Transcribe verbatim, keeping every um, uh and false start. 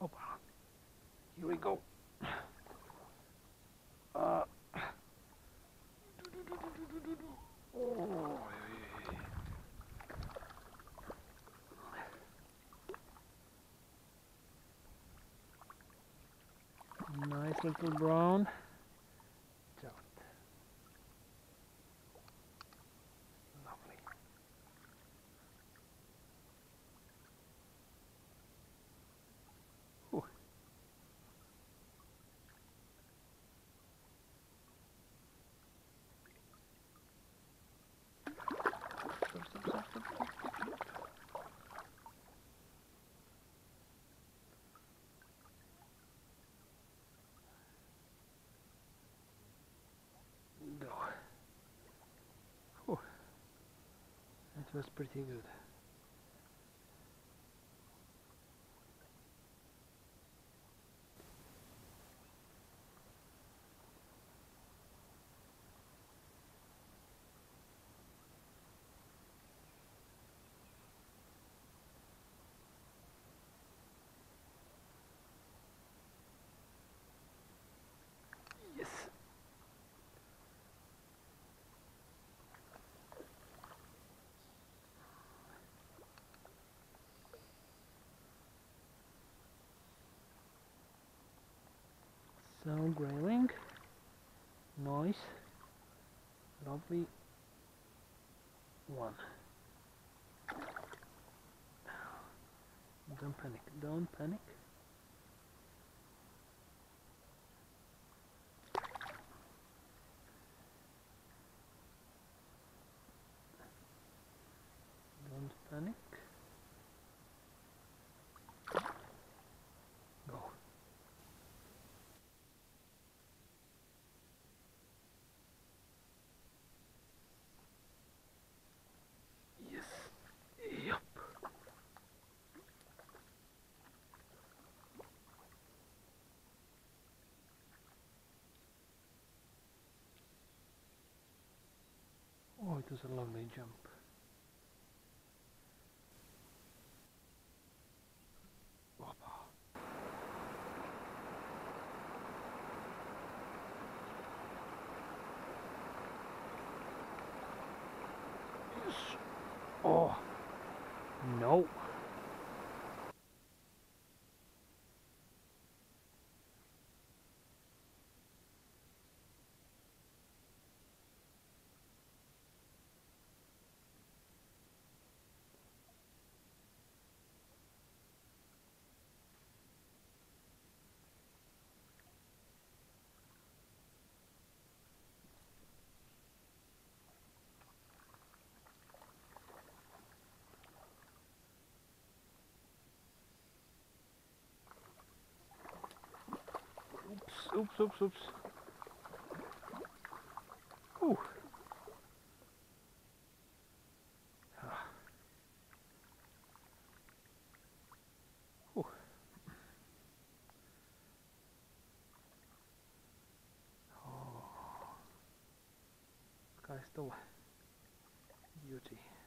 Hoppa. Here we go. Uh, oh, nice little brown trout. Lovely. Ooh. Go. Whew. That was pretty good. Yes. So grayling, nice, lovely one. Don't panic, don't panic. Don't panic. Go. Yes. Yup. Oh, it was a lovely jump. Yes. Oh, no. Oops, oops, oops, oops. Ooh. Ah. Ooh. Oh. Sky still beauty.